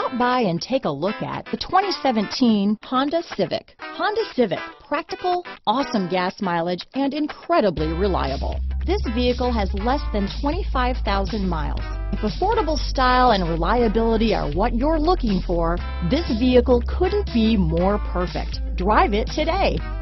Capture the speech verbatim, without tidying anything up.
Stop by and take a look at the twenty seventeen Honda Civic. Honda Civic, practical, awesome gas mileage, and incredibly reliable. This vehicle has less than twenty-five thousand miles. If affordable style and reliability are what you're looking for, this vehicle couldn't be more perfect. Drive it today.